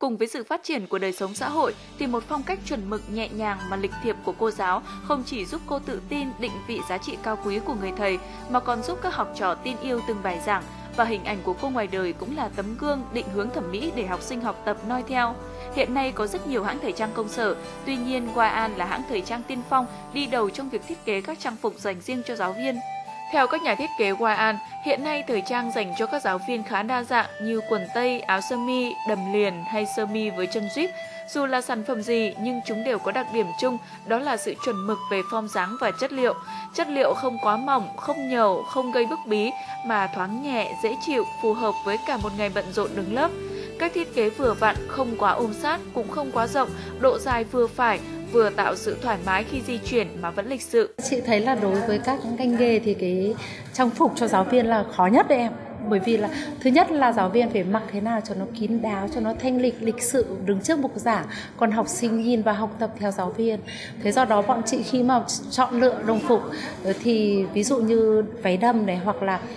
Cùng với sự phát triển của đời sống xã hội thì một phong cách chuẩn mực nhẹ nhàng mà lịch thiệp của cô giáo không chỉ giúp cô tự tin định vị giá trị cao quý của người thầy mà còn giúp các học trò tin yêu từng bài giảng, và hình ảnh của cô ngoài đời cũng là tấm gương định hướng thẩm mỹ để học sinh học tập noi theo. Hiện nay có rất nhiều hãng thời trang công sở, tuy nhiên Hoa An là hãng thời trang tiên phong đi đầu trong việc thiết kế các trang phục dành riêng cho giáo viên. Theo các nhà thiết kế Hoa An, hiện nay thời trang dành cho các giáo viên khá đa dạng như quần tây, áo sơ mi, đầm liền hay sơ mi với chân zip. Dù là sản phẩm gì nhưng chúng đều có đặc điểm chung, đó là sự chuẩn mực về form dáng và chất liệu. Chất liệu không quá mỏng, không nhầu, không gây bức bí mà thoáng nhẹ, dễ chịu, phù hợp với cả một ngày bận rộn đứng lớp. Cách thiết kế vừa vặn, không quá ôm sát, cũng không quá rộng, độ dài vừa phải, vừa tạo sự thoải mái khi di chuyển mà vẫn lịch sự. Chị thấy là đối với các ngành nghề thì cái trang phục cho giáo viên là khó nhất đấy em. Bởi vì là thứ nhất là giáo viên phải mặc thế nào cho nó kín đáo, cho nó thanh lịch sự đứng trước bục giảng, còn học sinh nhìn và học tập theo giáo viên. Thế do đó bọn chị khi mà chọn lựa đồng phục thì ví dụ như váy đầm này hoặc là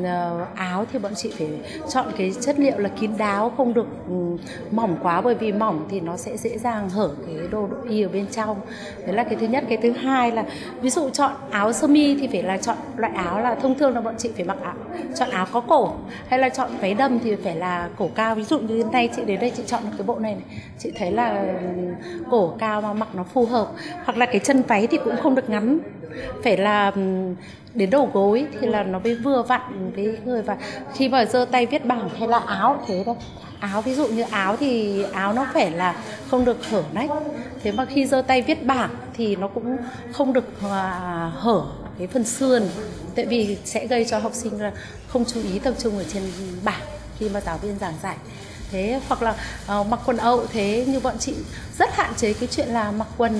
áo thì bọn chị phải chọn cái chất liệu là kín đáo, không được mỏng quá, bởi vì mỏng thì nó sẽ dễ dàng hở cái độ y ở bên trong. Đấy là cái thứ nhất. Cái thứ hai là ví dụ chọn áo sơ mi thì phải là chọn loại áo là thông thường là bọn chị phải mặc chọn áo có cổ, hay là chọn váy đầm thì phải là cổ cao. Ví dụ như nay chị đến đây chị chọn cái bộ này, chị thấy là cổ cao mà mặc nó phù hợp. Hoặc là cái chân váy thì cũng không được ngắn, phải là đến đầu gối thì là nó mới vừa vặn với người. Và khi mà giơ tay viết bảng hay là áo thế đấy, áo ví dụ như áo thì áo nó phải là không được hở nách, thế mà khi giơ tay viết bảng thì nó cũng không được hở cái phần sườn, tại vì sẽ gây cho học sinh là không chú ý tập trung ở trên bảng khi mà giáo viên giảng dạy. Thế hoặc là mặc quần âu, thế như bọn chị rất hạn chế cái chuyện là mặc quần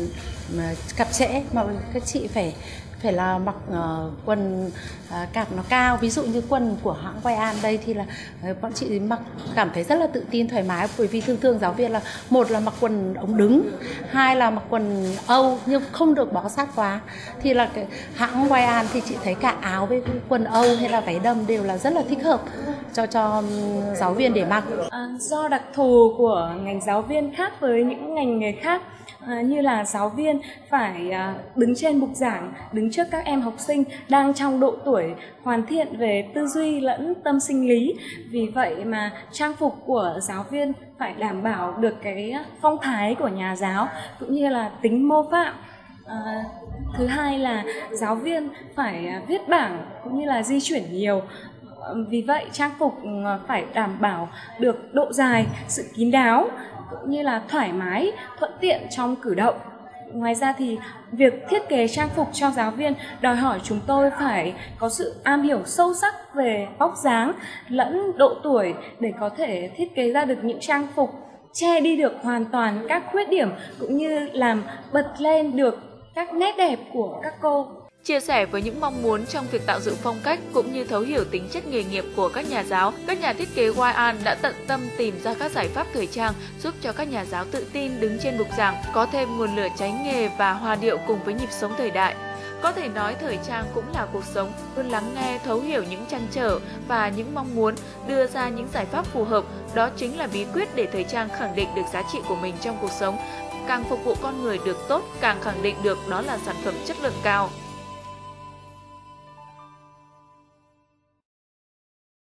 cạp trễ, mà các chị phải là mặc quần cạp nó cao. Ví dụ như quần của hãng Hoa An đây thì là bọn chị mặc cảm thấy rất là tự tin thoải mái, bởi vì thường giáo viên là một là mặc quần ống đứng, hai là mặc quần âu nhưng không được bó sát quá. Thì là cái hãng Hoa An thì chị thấy cả áo với quần âu hay là váy đầm đều là rất là thích hợp cho giáo viên để mặc. Do đặc thù của ngành giáo viên khác với những ngành nghề khác, như là giáo viên phải đứng trên bục giảng, đứng trước các em học sinh đang trong độ tuổi hoàn thiện về tư duy lẫn tâm sinh lý. Vì vậy mà trang phục của giáo viên phải đảm bảo được cái phong thái của nhà giáo cũng như là tính mô phạm. Thứ hai là giáo viên phải viết bảng cũng như là di chuyển nhiều. Vì vậy trang phục phải đảm bảo được độ dài, sự kín đáo cũng như là thoải mái, thuận tiện trong cử động. Ngoài ra thì việc thiết kế trang phục cho giáo viên đòi hỏi chúng tôi phải có sự am hiểu sâu sắc về vóc dáng lẫn độ tuổi để có thể thiết kế ra được những trang phục che đi được hoàn toàn các khuyết điểm cũng như làm bật lên được các nét đẹp của các cô. Chia sẻ với những mong muốn trong việc tạo dựng phong cách cũng như thấu hiểu tính chất nghề nghiệp của các nhà giáo, các nhà thiết kế Hoa An đã tận tâm tìm ra các giải pháp thời trang giúp cho các nhà giáo tự tin đứng trên bục giảng, có thêm nguồn lửa cháy nghề và hòa điệu cùng với nhịp sống thời đại. Có thể nói thời trang cũng là cuộc sống, luôn lắng nghe, thấu hiểu những trăn trở và những mong muốn, đưa ra những giải pháp phù hợp, đó chính là bí quyết để thời trang khẳng định được giá trị của mình trong cuộc sống. Càng phục vụ con người được tốt, càng khẳng định được đó là sản phẩm chất lượng cao.